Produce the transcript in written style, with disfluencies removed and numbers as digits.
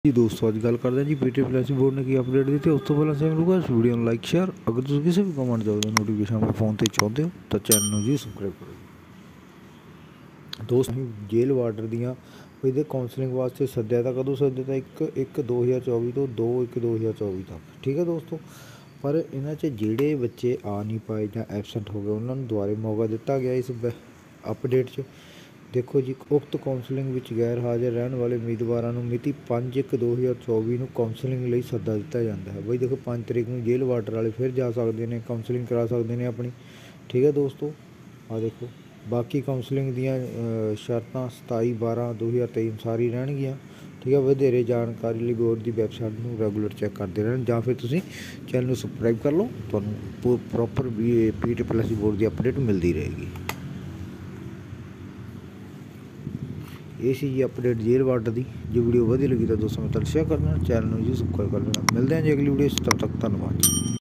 जी दोस्तों, ਅੱਜ ਗੱਲ ਕਰਦੇ ਹਾਂ ਜੀ ਪੀਟੀ ਪਲੱਸ ਬੋਰਡ ਨੇ ਕੀ ਅਪਡੇਟ ਦਿੱਤੀ। ਉਸ ਤੋਂ ਪਹਿਲਾਂ ਸੇਮ ਰਹੂਗਾ ਇਸ ਵੀਡੀਓ ਨੂੰ ਲਾਈਕ ਸ਼ੇਅਰ। ਅਗਰ ਤੁਸੀਂ ਕਿਸੇ ਵੀ ਕਮੈਂਟ ਚਾਹੋ ਤਾਂ ਨੋਟੀਫਿਕੇਸ਼ਨ ਆਪਣੇ ਫੋਨ ਤੇ ਚਾਹੁੰਦੇ ਹੋ ਤਾਂ ਚੈਨਲ ਨੂੰ ਜੀ ਸਬਸਕ੍ਰਾਈਬ ਕਰੋ। ਦੋਸਤ ਜੇਲ੍ਹ ਵਾਰਡਰ ਦੀਆਂ ਇਹਦੇ ਕਾਉਂਸਲਿੰਗ ਵਾਸਤੇ ਸੱਦਿਆ ਤਾਂ ਕਦੋਂ ਸੱਦਿਆ ਤਾਂ 1/1/2024 ਤੋਂ 2/1/2024 ਤੱਕ, ਠੀਕ ਹੈ ਦੋਸਤੋ। ਪਰ ਇਹਨਾਂ 'ਚ ਜਿਹੜੇ ਬੱਚੇ ਆ ਨਹੀਂ ਪਾਏ ਜਾਂ ਐਬਸੈਂਟ ਹੋ ਗਏ ਉਹਨਾਂ ਨੂੰ ਦੁਬਾਰੇ ਮੌਕਾ ਦਿੱਤਾ ਗਿਆ ਇਸ ਅਪਡੇਟ 'ਚ। ਦੇਖੋ ਜੀ, ਉਕਤ ਕਾਉਂਸਲਿੰਗ ਵਿੱਚ ਗੈਰ ਹਾਜ਼ਰ ਰਹਿਣ ਵਾਲੇ ਉਮੀਦਵਾਰਾਂ ਨੂੰ ਮਿਤੀ 5/1/2024 ਨੂੰ ਕਾਉਂਸਲਿੰਗ ਲਈ ਸੱਦਾ ਦਿੱਤਾ ਜਾਂਦਾ ਹੈ। ਬਈ ਦੇਖੋ 5 ਤਰੀਕ ਨੂੰ ਜੇਲ੍ਹ ਵਾਰਡਰ ਵਾਲੇ ਫਿਰ ਜਾ ਸਕਦੇ ਨੇ, ਕਾਉਂਸਲਿੰਗ ਕਰਾ ਸਕਦੇ ਨੇ ਆਪਣੀ, ਠੀਕ ਹੈ ਦੋਸਤੋ। ਆਹ ਦੇਖੋ ਬਾਕੀ ਕਾਉਂਸਲਿੰਗ ਦੀਆਂ ਸ਼ਰਤਾਂ 27/12/2023 ਅਨੁਸਾਰ ਹੀ ਰਹਿਣਗੀਆਂ, ਠੀਕ ਹੈ। ਵਧੇਰੇ ਜਾਣਕਾਰੀ ਲਈ ਬੋਰਡ ਦੀ ਵੈਬਸਾਈਟ ਨੂੰ ਰੈਗੂਲਰ ਚੈੱਕ ਕਰਦੇ ਰਹਿਣ ਜਾਂ ਫਿਰ ਤੁਸੀਂ ਚੈਨਲ ਨੂੰ ਸਬਸਕ੍ਰਾਈਬ ਕਰ ਲਓ, ਤੁਹਾਨੂੰ ਪ੍ਰੋਪਰ ਪੀਟੀ ਪਲੱਸ ਬੋਰਡ ਦੀ ਅਪਡੇਟ ਮਿਲਦੀ ਰਹੇਗੀ। ਇਹ ਸੀ ਜੀ ਅਪਡੇਟ ਜੇਲ੍ਹ ਵਾਰਡਰ ਦੀ। ਜੇ ਵੀਡੀਓ ਵਧੀਆ ਲੱਗੀ ਤਾਂ ਦੋਸਤਾਂ ਨਾਲ ਸ਼ੇਅਰ ਕਰਨਾ, ਚੈਨਲ ਨੂੰ ਜੀ ਸਬਸਕ੍ਰਾਈਬ ਕਰ ਲੈਣਾ। ਮਿਲਦੇ ਹਾਂ ਜੀ ਅਗਲੀ ਵੀਡੀਓ 'ਚ, ਤਬ ਤੱਕ ਧੰਨਵਾਦ ਜੀ।